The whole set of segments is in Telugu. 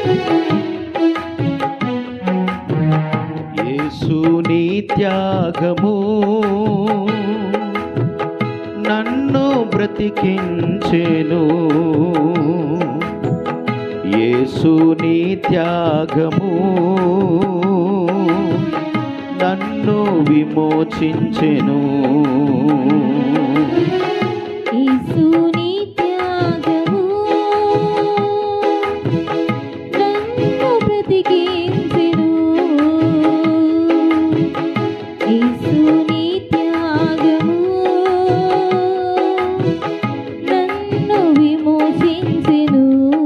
యేసుని త్యాగము నన్ను బ్రతికించెను, యేసుని త్యాగము నన్ను విమోచించెను, యేసుని త్యాగము నన్ను బ్రతికించెను, యేసుని త్యాగము నన్ను విమోచించెను.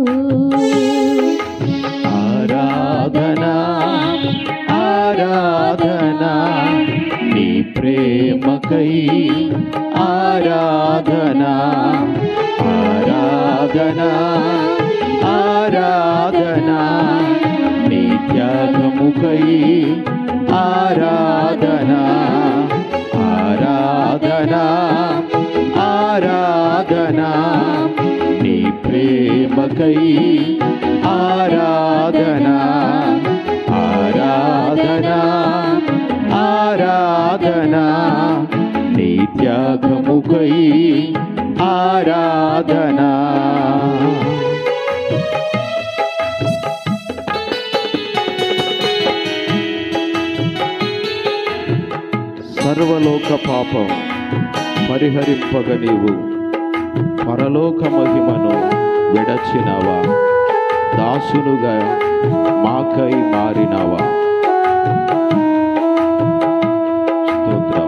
ఆరాధనా ఆరాధనా నీ ప్రేమకై, ఆరాధనా ఆరాధనా ఆరాధనా నీ త్యాగముకై, ఆరాధనా ఆరాధనా ఆరాధనా నీ ప్రేమకై, ఆరాధనా ఆరాధనా ఆరాధనా నీ త్యాగముకై, ఆరాధనా. సర్వలోక పాపం పరిహరింపగ నీవు పరలోక మహిమను విడచినావా, దాసునుగా మాకై మారినావా. స్తోత్రం.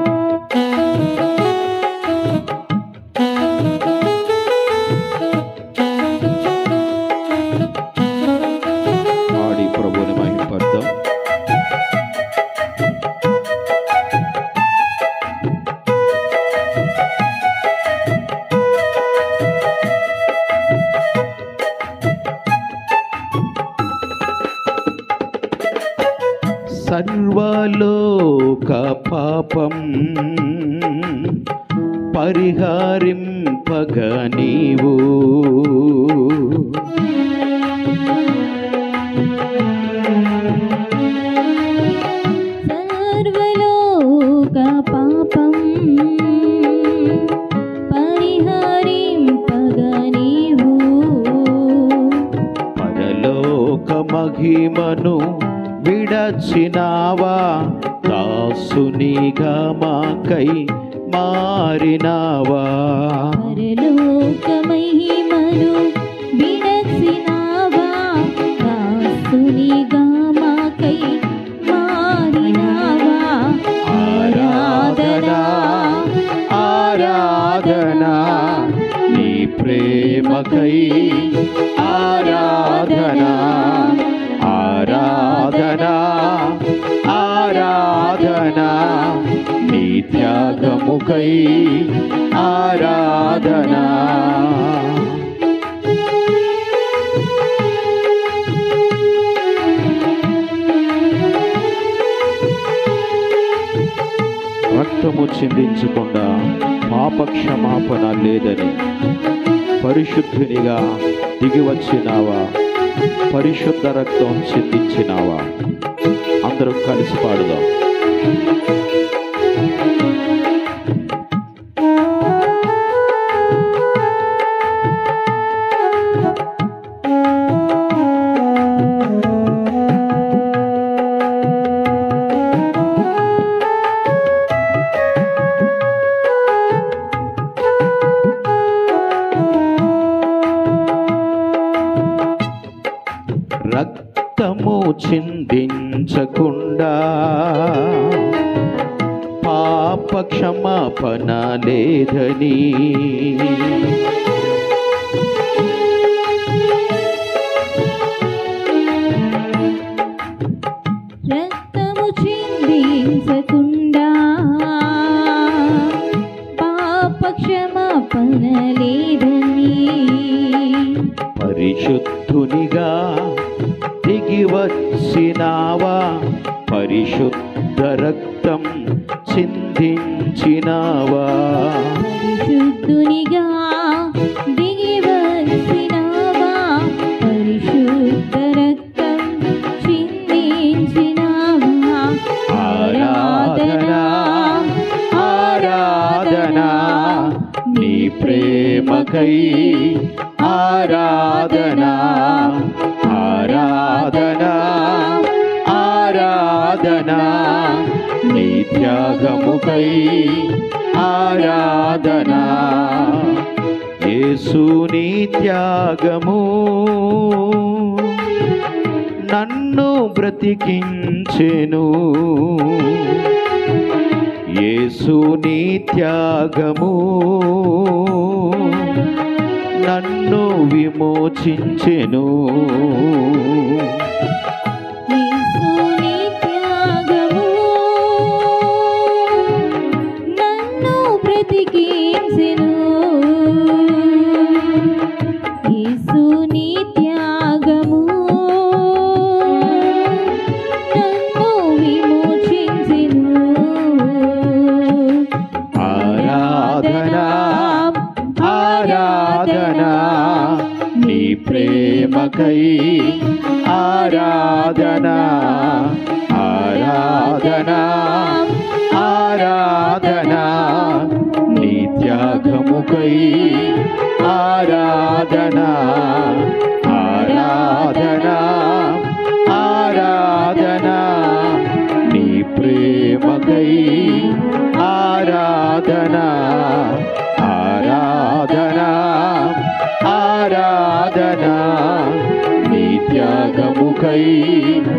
పాడి ప్రభుని మహింపర్దాం. సర్వలోక పాపం పరిహరింపగ నీవు సర్వలోక పాపం పరిహరింపగ నీవు పరలోక మహిమను విడచినావా, దాసునిగా మాకై మారినావా. పరలోక మహిమను విడచినావా, దాసునిగా మాకై మారినావా. ఆరాధనా ఆరాధనా నీ ప్రేమకై, ఆరాధనా ఆరాధనా ఆరాధనా నీ త్యాగముకై, ఆరాధనా. రక్తము చిందించకుండా పాప క్షమాపణ లేదని పరిశుద్ధునిగా దిగివచ్చినావా, పరిశుద్ధ రక్తం చిందించినావా. అందరూ కలిసి పాడుదాం. రక్తము చిందించకుండా పాప క్షమాపణ లేదని రక్తము చిందించకుండా పాప క్షమాపణ లేదని పరిశుద్ధునిగా దిగివచ్చినావా, పరిశుద్ధ రక్తం చిందించినావా. పరిశుద్ధునిగా దిగివచ్చినావా, పరిశుద్ధ రక్తం ఆరాధనా నీ త్యాగముకై ఆరాధనా యేసు నీ త్యాగము నన్ను బ్రతికించెను యేసు నీ త్యాగము నన్ను విమోచించెను యేసు నీ త్యాగము నన్ను బ్రతికించెను యేసు నీ త్యాగము నన్ను విమోచించెను ఆరాధనా ఆరాధనా నీ ప్రేమకై ఆరాధనా ఆరాధనా ఆరాధనా నీ త్యాగముకై ఆరాధనా ఆరాధనా ఆరాధనా నీ ప్రేమకై ఆరాధనా ఆరాధనా ఆరాధనా నీ త్యాగముకై